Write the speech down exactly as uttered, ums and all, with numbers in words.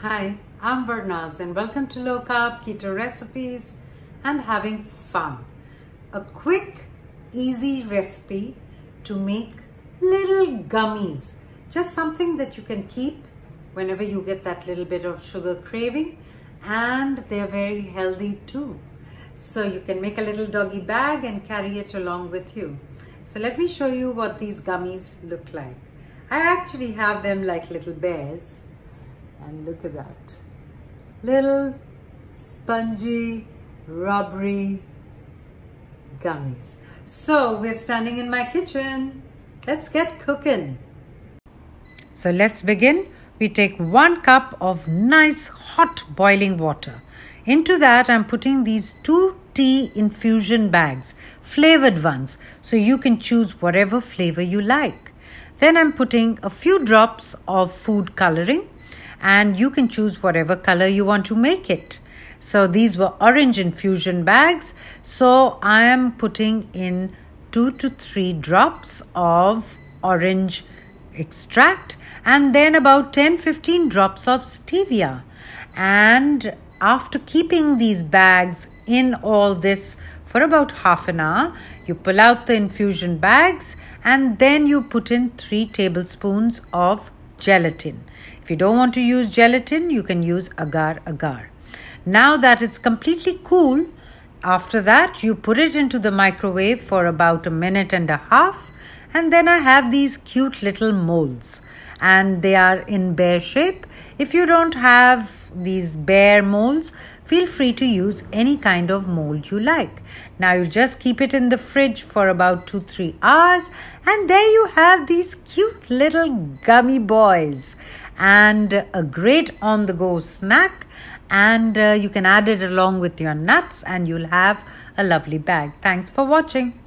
Hi, I'm Varnaz and welcome to Low Carb Keto Recipes and Having Fun. A quick, easy recipe to make little gummies. Just something that you can keep whenever you get that little bit of sugar craving, and they're very healthy too. So you can make a little doggy bag and carry it along with you. So let me show you what these gummies look like. I actually have them like little bears. And look at that. Little spongy, rubbery gummies. So we're standing in my kitchen. Let's get cooking. So let's begin. We take one cup of nice hot boiling water. Into that I'm putting these two tea infusion bags, flavored ones. So you can choose whatever flavor you like. Then I'm putting a few drops of food coloring. And you can choose whatever color you want to make it. So these were orange infusion bags. So I am putting in two to three drops of orange extract and then about ten to fifteen drops of stevia. And after keeping these bags in all this for about half an hour, you pull out the infusion bags and then you put in three tablespoons of gelatin. If you don't want to use gelatin, you can use agar agar. Now that it's completely cool, after that you put it into the microwave for about a minute and a half, and then I have these cute little molds and they are in bear shape. If you don't have these bear molds, feel free to use any kind of mold you like. Now you just keep it in the fridge for about two to three hours and there you have these cute little gummy boys and a great on-the-go snack, and uh, you can add it along with your nuts and you'll have a lovely bag. Thanks for watching.